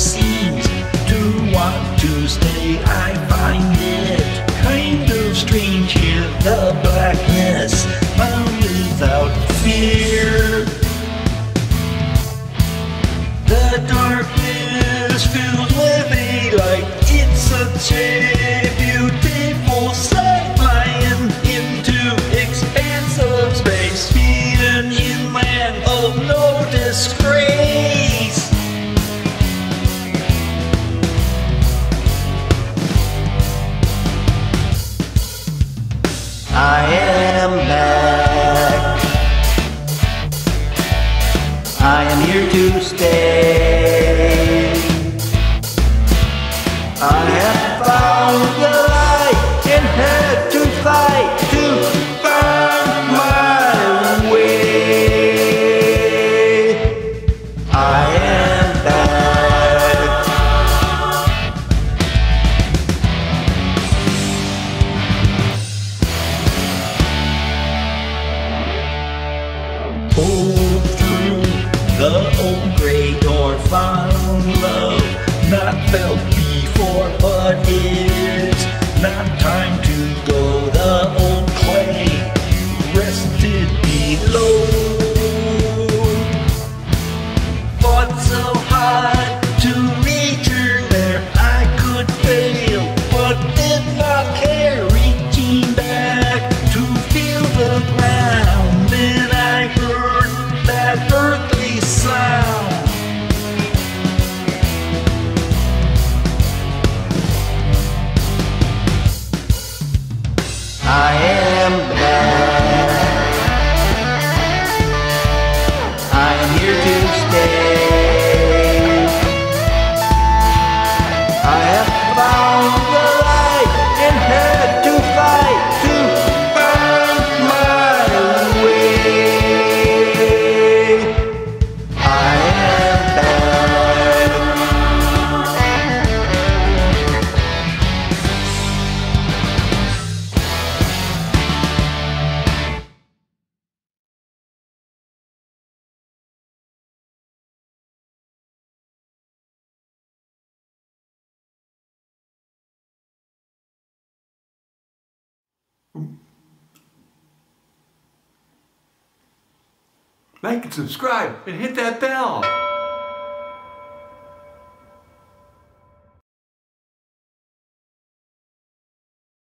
seems to want to stay. I find it kind of strange here, the blackness found without fear. The darkness filled with a light. It's such a beautiful sight, flying into expanse of space, feeding in land of no disgrace. I am back. I am here to stay. I have found the light and had to fight to find my way. I am back. Pulled through the old gray door, found love not felt before, but it's not time to go. The old clay rested below. Fought so hard to return there, I could fail, but did not care. Reaching back to feel the ground, then I heard that earthly sound. I am back. I am here to stay. I have found the light and had to fight to find my way. I am back. Like and subscribe and hit that bell.